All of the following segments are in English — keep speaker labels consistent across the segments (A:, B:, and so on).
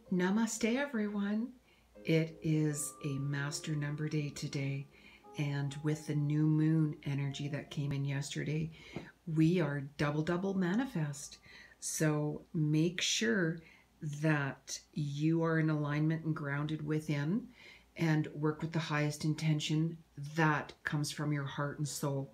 A: Namaste, everyone. It is a master number day today, and with the new moon energy that came in yesterday, we are double manifest. So make sure that you are in alignment and grounded within and work with the highest intention that comes from your heart and soul.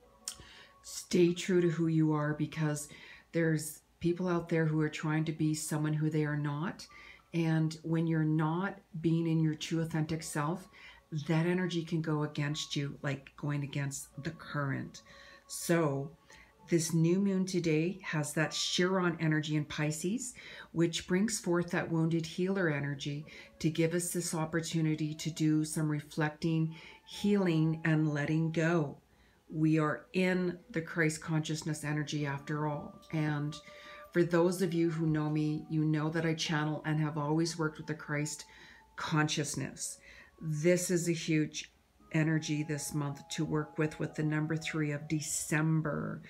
A: Stay true to who you are, because there's people out there who are trying to be someone who they are not. And when you're not being in your true authentic self, that energy can go against you, like going against the current. So this new moon today has that Chiron energy in Pisces, which brings forth that wounded healer energy to give us this opportunity to do some reflecting, healing, and letting go. We are in the Christ consciousness energy after all. And for those of you who know me, you know that I channel and have always worked with the Christ consciousness. This is a huge energy this month to work with the number 3 of December.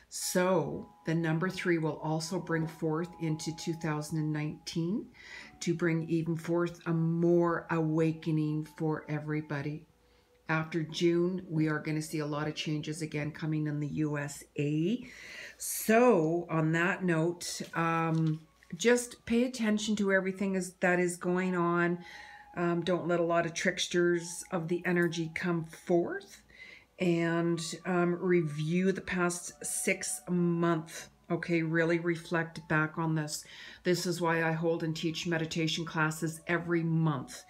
A: So the number 3 will also bring forth into 2019 to bring even forth a more awakening for everybody. After June, we are going to see a lot of changes again coming in the USA. So on that note, just pay attention to everything that is going on. Don't let a lot of tricksters of the energy come forth, and review the past 6 months. Okay, really reflect back on this. This is why I hold and teach meditation classes every month,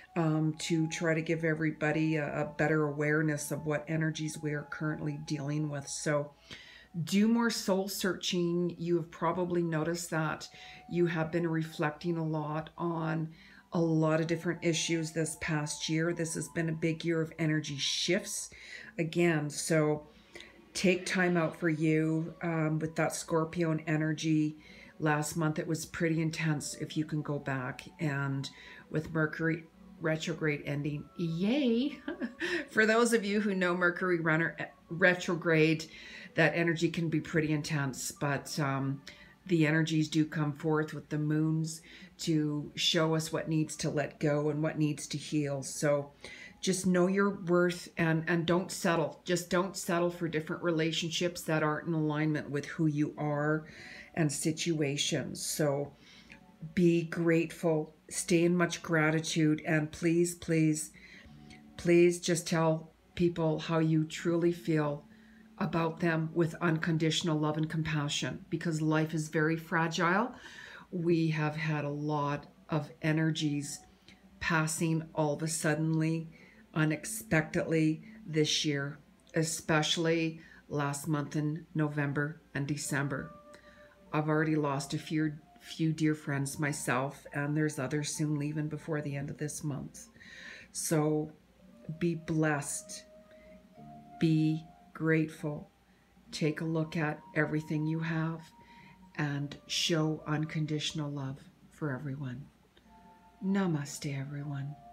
A: to try to give everybody a better awareness of what energies we are currently dealing with. So do more soul searching. You have probably noticed that you have been reflecting a lot on a lot of different issues this past year. This has been a big year of energy shifts again. So take time out for you with that Scorpion energy. Last month it was pretty intense, if you can go back, and with Mercury retrograde ending, yay. For those of you who know Mercury retrograde, that energy can be pretty intense, but the energies do come forth with the moons to show us what needs to let go and what needs to heal. So just know your worth, and don't settle. Just don't settle for different relationships that aren't in alignment with who you are and situations. So be grateful, stay in much gratitude, and please just tell people how you truly feel about them with unconditional love and compassion, because life is very fragile. We have had a lot of energies passing all of a suddenly, unexpectedly this year, especially last month in November and December. I've already lost a few dear friends myself, and there's others soon leaving before the end of this month. So be blessed, be grateful, take a look at everything you have, and show unconditional love for everyone. Namaste, everyone.